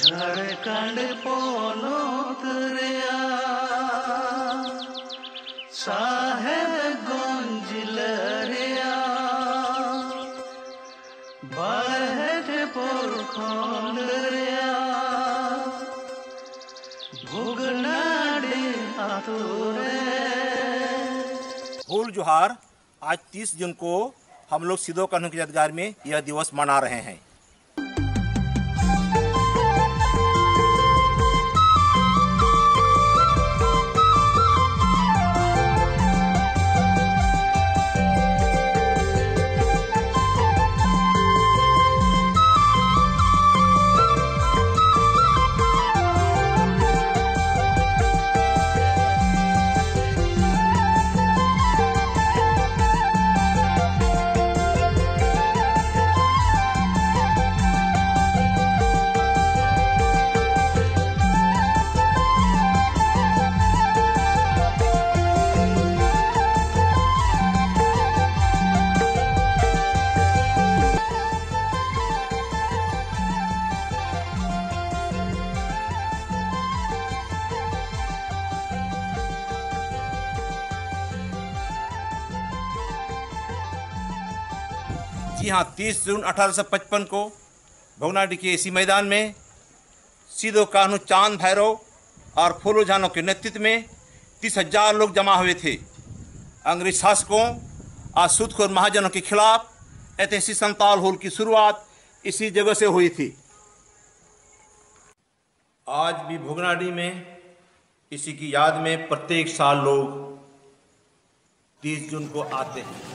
झारखंड पोनोत रेया साहेबगंज लहरिया बाहेट पोरखंड रेया भुगनाडी आतुरे। फूल जोहार। आज 30 जून को हम लोग सिदो कान्हू की यादगार में यह दिवस मना रहे हैं। जी हाँ, 30 जून 1855 को भोगनाडीह के इसी मैदान में सिदो कान्हू चांद भैरव और फूलो झानो के नेतृत्व में 30,000 लोग जमा हुए थे। अंग्रेज शासकों और सूदखोर महाजनों के खिलाफ ऐतिहासिक संताल होल की शुरुआत इसी जगह से हुई थी। आज भी भोगनाडीह में इसी की याद में प्रत्येक साल लोग 30 जून को आते हैं।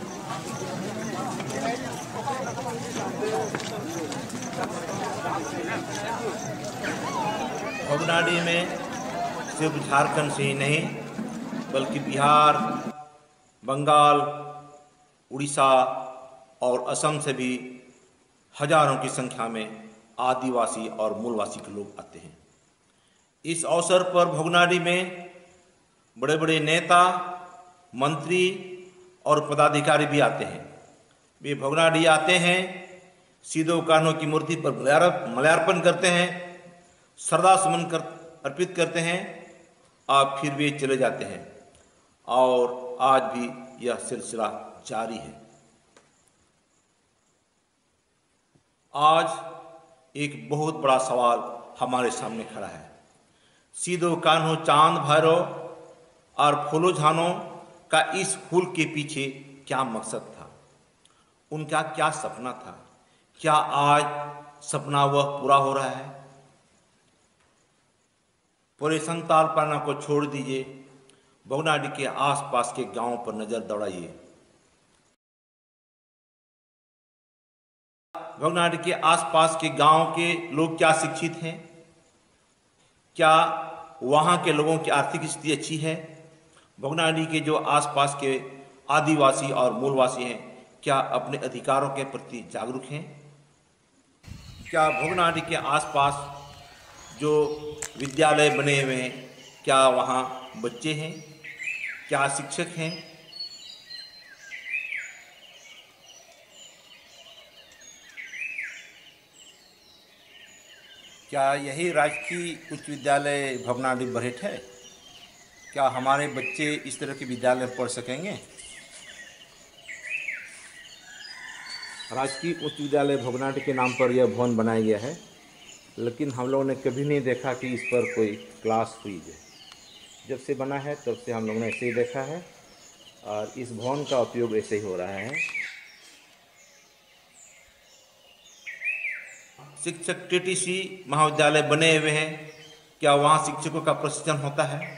भोगनाडीह में सिर्फ झारखंड से ही नहीं बल्कि बिहार, बंगाल, उड़ीसा और असम से भी हजारों की संख्या में आदिवासी और मूलवासी के लोग आते हैं। इस अवसर पर भोगनाडीह में बड़े बड़े नेता, मंत्री और पदाधिकारी भी आते हैं। वे भोगनाडीह आते हैं, सिदो कान्हू की मूर्ति पर माल्यार्पण करते हैं, श्रद्धासुमन अर्पित करते हैं और फिर वे चले जाते हैं। और आज भी यह सिलसिला जारी है। आज एक बहुत बड़ा सवाल हमारे सामने खड़ा है। सिदो कान्हू चांद भैरव और फूलो झानो का इस फूल के पीछे क्या मकसद था? उनका क्या सपना था? क्या आज सपना वह पूरा हो रहा है? पूरे संतालपना को छोड़ दीजिए, भोगनाडीह के आसपास के गांवों पर नजर दौड़ाइए। भोगनाडीह के आसपास के गांव के लोग क्या शिक्षित हैं? क्या वहां के लोगों की आर्थिक स्थिति अच्छी है? भोगनाडीह के जो आसपास के आदिवासी और मूलवासी हैं, क्या अपने अधिकारों के प्रति जागरूक हैं? क्या भोगनाडीह के आसपास जो विद्यालय बने हुए हैं, क्या वहाँ बच्चे हैं? क्या शिक्षक हैं? क्या यही राजकीय उच्च विद्यालय भोगनाडीह बरहेट है? क्या हमारे बच्चे इस तरह के विद्यालय में पढ़ सकेंगे? राजकीय उच्च विद्यालय भोगनाडीह के नाम पर यह भवन बनाया गया है, लेकिन हम लोगों ने कभी नहीं देखा कि इस पर कोई क्लास हुई है। जब से बना है तब से हम लोगों ने ऐसे ही देखा है और इस भवन का उपयोग ऐसे ही हो रहा है। शिक्षक टीटीसी महाविद्यालय बने हुए हैं, क्या वहाँ शिक्षकों का प्रशिक्षण होता है?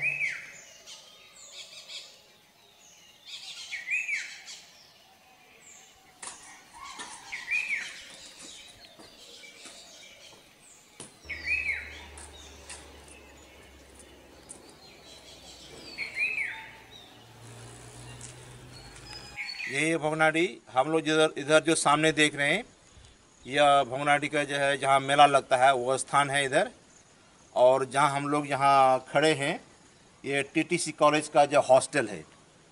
ये भोगनाडीह हम लोग इधर जो सामने देख रहे हैं, यह भोगनाडीह का जो है जहाँ मेला लगता है वो स्थान है इधर। और जहाँ हम लोग यहाँ खड़े हैं, ये टीटीसी कॉलेज का जो हॉस्टल है।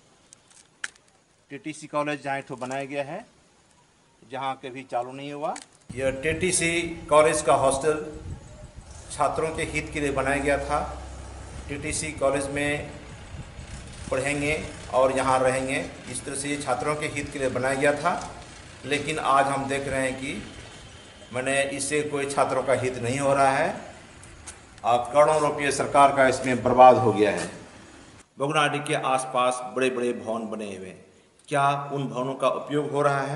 टीटीसी कॉलेज जहाँ एक बनाया गया है, जहाँ कभी चालू नहीं हुआ। यह टीटीसी कॉलेज का हॉस्टल छात्रों के हित के लिए बनाया गया था। टीटीसी कॉलेज में पढ़ेंगे और यहाँ रहेंगे, इस तरह से ये छात्रों के हित के लिए बनाया गया था। लेकिन आज हम देख रहे हैं कि इससे कोई छात्रों का हित नहीं हो रहा है और करोड़ों रुपये सरकार का इसमें बर्बाद हो गया है। भोगनाडीह के आसपास बड़े बड़े भवन बने हुए हैं, क्या उन भवनों का उपयोग हो रहा है?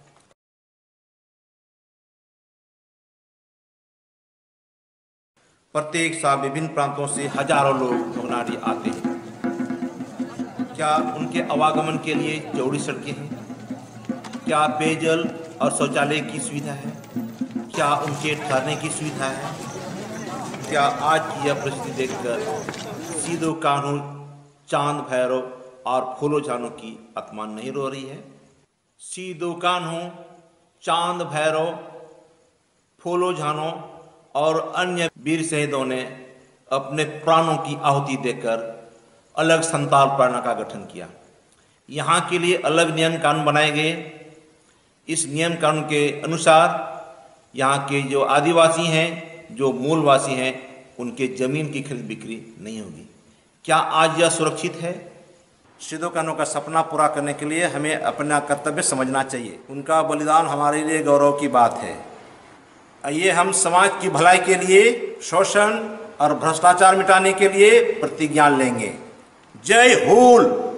प्रत्येक साल विभिन्न प्रांतों से हजारों लोग भोगनाडीह आते हैं। क्या उनके आवागमन के लिए चौड़ी सड़कें हैं? क्या पेयजल और शौचालय की सुविधा है? क्या उनके ठहरने की सुविधा है? क्या आज की यह परिस्थिति देखकर सीधो कान्हू, चांद भैरव और फूलो झानो की आत्मा नहीं रो रही है? सीधो कान्हू, चांद भैरव, फूलो झानो और अन्य वीर शहीदों ने अपने प्राणों की आहुति देकर अलग संताल प्राणा का गठन किया। यहाँ के लिए अलग नियम कानून बनाए गए। इस नियम कानून के अनुसार यहाँ के जो आदिवासी हैं, जो मूलवासी हैं, उनके जमीन की खरीद बिक्री नहीं होगी। क्या आज यह सुरक्षित है? सीधो कान्हू का सपना पूरा करने के लिए हमें अपना कर्तव्य समझना चाहिए। उनका बलिदान हमारे लिए गौरव की बात है। आइए हम समाज की भलाई के लिए, शोषण और भ्रष्टाचार मिटाने के लिए प्रतिज्ञा लेंगे। जय हूल।